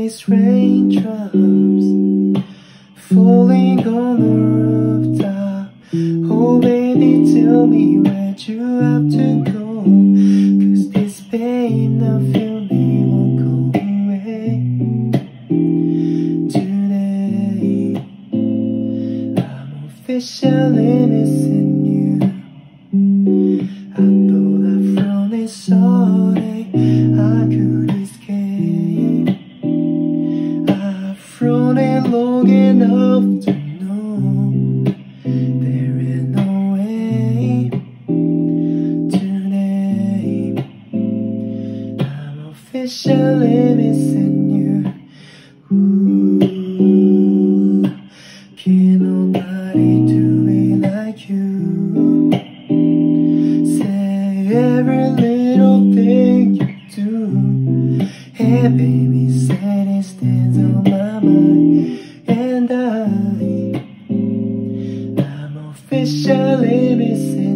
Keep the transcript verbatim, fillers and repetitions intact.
these raindrops falling on the rooftop. Oh baby, tell me where'd you have to go, 'cause this pain I feel me won't go away. Today I'm officially missing you. I thought that from this all day I could escape. I've thrown it long enough to know there is no way. Today I'm officially missing you. Ooh, can't nobody do it like you. Every little thing you do, hey baby, said it stands on my mind. And I, I'm officially missing